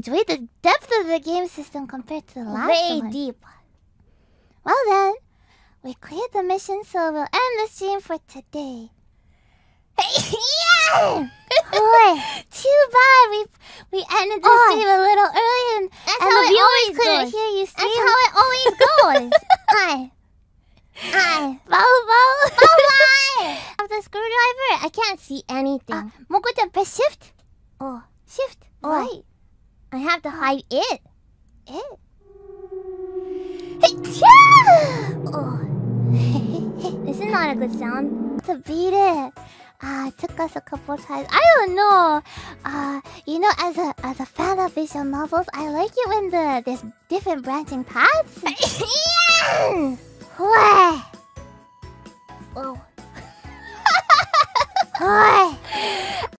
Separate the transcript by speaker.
Speaker 1: enjoyed the depth of the game system compared to the last one.
Speaker 2: Very deep.
Speaker 1: Well then, we cleared the mission, so we'll end the stream for today.
Speaker 2: Yeah!
Speaker 1: Boy, too bad we ended the stream a little early and the viewers couldn't hear you stream.
Speaker 2: That's how it always goes. Hi.
Speaker 1: Bye.
Speaker 2: Of the screwdriver, I can't see anything.
Speaker 1: Moko-chan, press shift.
Speaker 2: Oh,
Speaker 1: Shift.
Speaker 2: Oh.
Speaker 1: Right.
Speaker 2: I have to hide it.
Speaker 1: It.
Speaker 2: Oh. This is not a good sound.
Speaker 1: To beat it. It took us a couple times. I don't know. You know, as a fan of visual novels, I like it when there's different branching paths.
Speaker 2: Yeah!
Speaker 1: What?
Speaker 2: Oh.
Speaker 1: What?